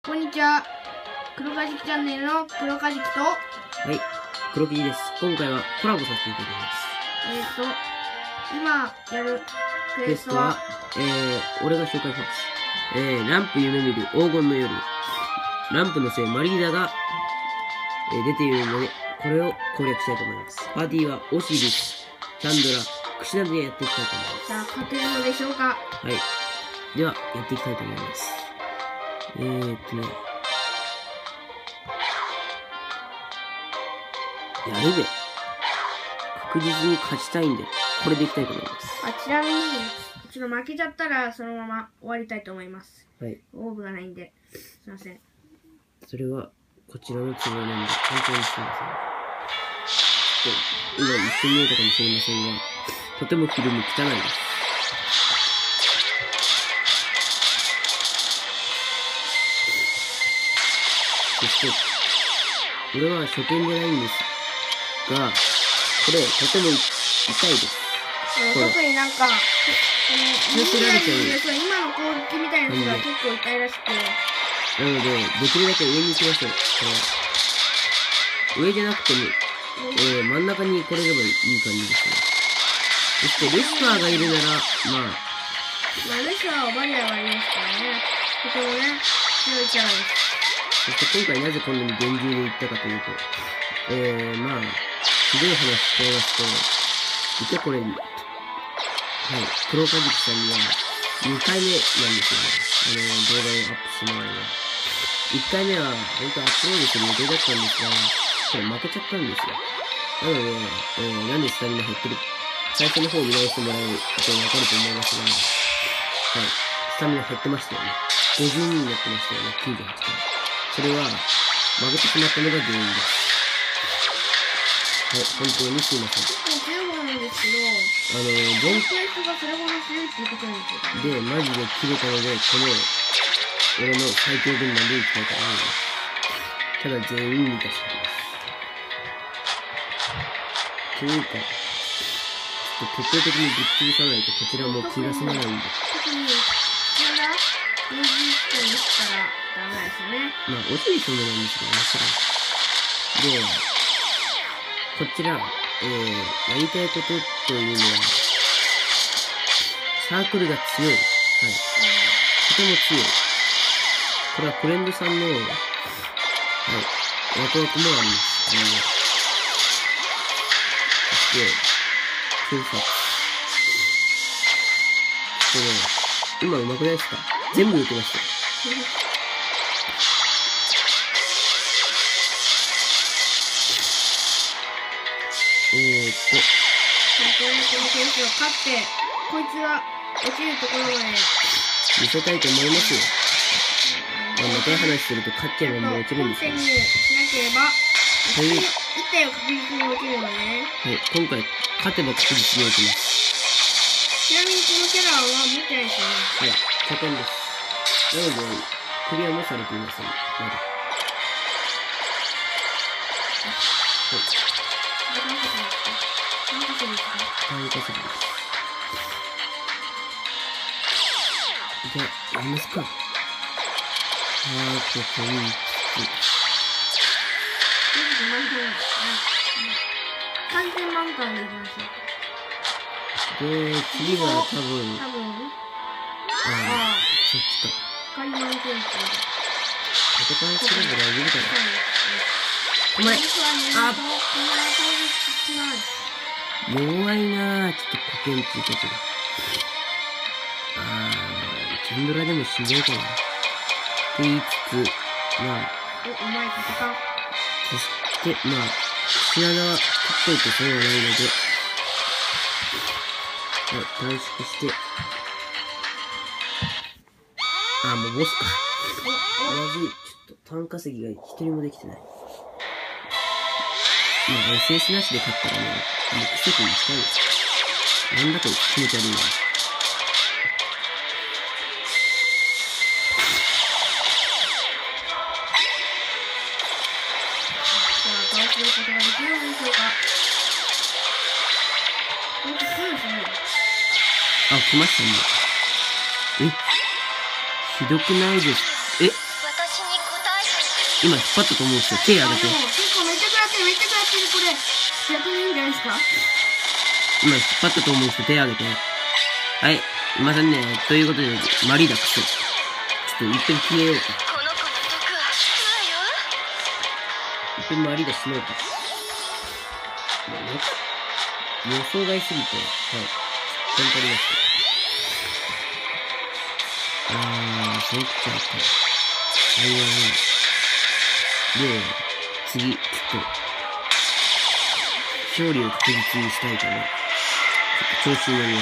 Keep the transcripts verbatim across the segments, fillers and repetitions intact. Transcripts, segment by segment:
こんにちは。黒かじきチャンネルの黒かじきと、 はい、黒木です。今回はコラボさせていただきます。 えっ、と、今やるクエゲストは、 ストは、えー、俺が紹介します。えー、ランプ夢見る黄金の夜。ランプのせいマリーダが、えー、出ているので、これを攻略したいと思います。パーティーはオシリス、チャンドラ、クシナでやっていきたいと思います。 さあ、勝てるのでしょうか。 はい。では、やっていきたいと思います。えーっとね。やるべ。確実に勝ちたいんで、これでいきたいと思います。 あ、ちなみに、ちょっと負けちゃったら、そのまま終わりたいと思います。 はい。 オーブがないんで、すいません。 それは、こちらの都合なんで、本当にすいません。ちょっと、今一瞬見えたかもしれませんが、とてもフィルム汚いです。そして、これは初見じゃないんですが、これ、とても痛いです。 特になんか、この、 強くなれちゃう。 そう今の攻撃みたいなやつが結構痛いらしくて。 なので、できるだけ上に行きましょう。これ上じゃなくても、えー、真ん中に来れればいい感じですね。そして、レスターがいるなら、まあ、 まあ、レスターはバリアがありますからね。とてもね、強いキャラです。 そして今回なぜこんなに厳重に行ったかというと、えー、まあ、ひどい話しちゃいますと、見てこれ、はい、黒かじきさんにはにかいめなんですよね。あの、動画をアップしてもらうのは。いっかいめは、本当はアップロードする予定だったんですが、これ負けちゃったんですよ。なので、えー、なんでスタミナ減ってる、最初の方を見直してもらうとわかると思いますが、はい、スタミナ減ってましたよね。ごじゅうにになってましたよね、きゅうじゅうはちかい。それは、負けてしまったのが原因です。はい、本当にすいません。 結構強い方なんですけど、 あの、 全全クエストがそれほど強いっていうことなんですよ。 で、マジで切れたので、この、俺の最強軍団でいきたいと思います。ただ全員満たしています。というか、ちょっと徹底的にぶっ潰さないとこちらも気が済まないんで。 特に、まだ、にじゅっかいできたらダメですよね。 まあ、落ちる人もなんですけど、もちろん。で、こちら、えー、やりたいことというのは、サークルが強い。はい。とても強い。これはフレンドさんの、はい、ワクワクもあります。みんな。そして、強さ。これ、今上手くないですか？全部打てました。えーっと。 この選手を勝って、こいつが落ちるところまで見せたいと思いますよ。まあ、また話すると勝っちゃえばもう落ちるんですよ。 コンティニューしなければ、 はい。 一体を確実に落ちるのでね。 はい、今回、勝てば確実に落ちます。 ちなみにこのキャラは持ってないですよね。 はい、初見です。なので、クリアもされていません。まだ。はい。単価席です。じゃあ、やりますか。ハートとイン完全満タンでいきましょう。 で、次は多分、 多分、 ああ、そっちか。 光満点っていう。 戦いすれば大丈夫かな。お前、あ弱いなぁ。ちょっとコケンついたけど。あー、チャンドラでもしんどいかな。って言いつつ、まあ、 お、うまい戦う。 そして、まあ、口穴は取っといてそうはないので、はい、短縮して、あー、もうボスか。まずい。ちょっと単稼ぎが一人もできてない。まあ、エスエス なしで勝ったらね、もう奇跡にしたいです。なんだこれ気持ち悪いな。 さあ、倒すことができるのでしょうか。ほんと強いですね。 あ、来ましたね。え、ひどくないです。え、 私に今引っ張ったと思うんですよ。手上げて。 あでも結構めっちゃ食らってるめっちゃ食らってるこれ。逆にいいんじゃないですか。 今引っ張ったと思うんですよ。手上げて。はい。いませんね。ということで、マリーダクソ。ちょっと一遍消えようか。一遍マリーダしないか。予想外すぎて、はい。頑張りました。あー、そうきちゃうか。はいはいはい。で、次、ちょっと、勝利を確実にしたいかな。ちょっと調子に乗ります。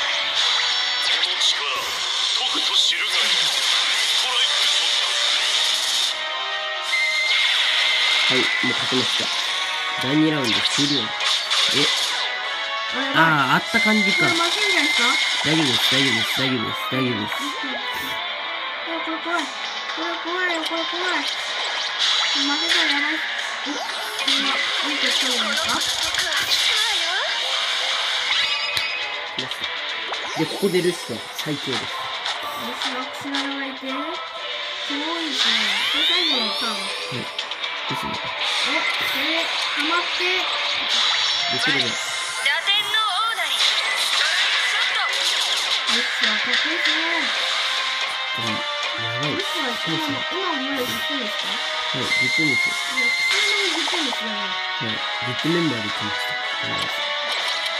はい、もう勝ちました。だいにラウンド終了。えああ、あった感じか。 これ負けんじゃないですか。 大丈夫です、大丈夫です、大丈夫です、大丈夫です。 これ怖い。これ怖いよ、これ怖い。負けたらやばい。お、今、見てきたんじゃないですか。 で、ここでルシファー、最強です。 ルシファー、クシナラがいて、すごいですね。これ最後のターン。はい。 ですね。 お、これ、ハマって、 できれば。 ルシファー、かっこいいですね。 うん、やばい。 ルシファー、今も、今もまだじゅっぷんですか。 はい、じゅっぷんですよ。 いや、クシナラもじゅっぷんですよね。 はい、じゅっぷんメンバーで来ました。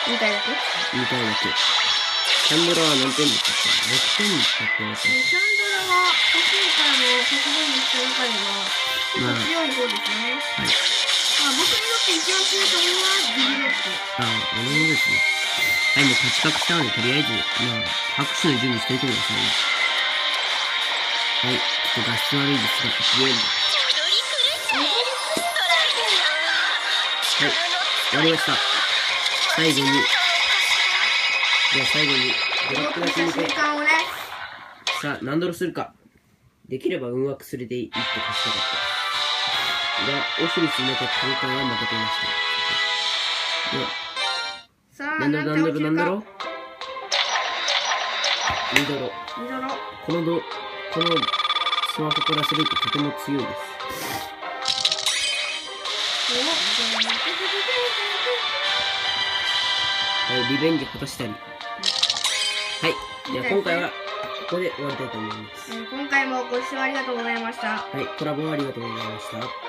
にかいだけにかいだけ。チャンドラは何点ですか？ろくてんだって言われてます。 チャンドラは、個数からも国分にした中では、結構強い方ですね。 はい。 まあ、僕にとって一番強いと思うのはギルロック。 ああ、俺もですね。はい、もう勝ち確したので、とりあえず、まあ、拍手の準備しといてくださいね。はい、ちょっと画質悪いですが、ゲーム。はい、終わりました。最後に、では最後に、ドラッグだけ見て、 瞬間をね、 さあ、何ドロするか。できれば運枠するでいいって貸したかった。が、オフにする中、今回は負けていました。では、 さあ、 何ドロ何ドロ何ドロ ?に ドロ。 にドロ。 このド、このスマホからするととても強いです。はい、リベンジ果たしたり。はい。では今回はここで終わりたいと思います。 今回もご視聴ありがとうございました。 はい、コラボありがとうございました。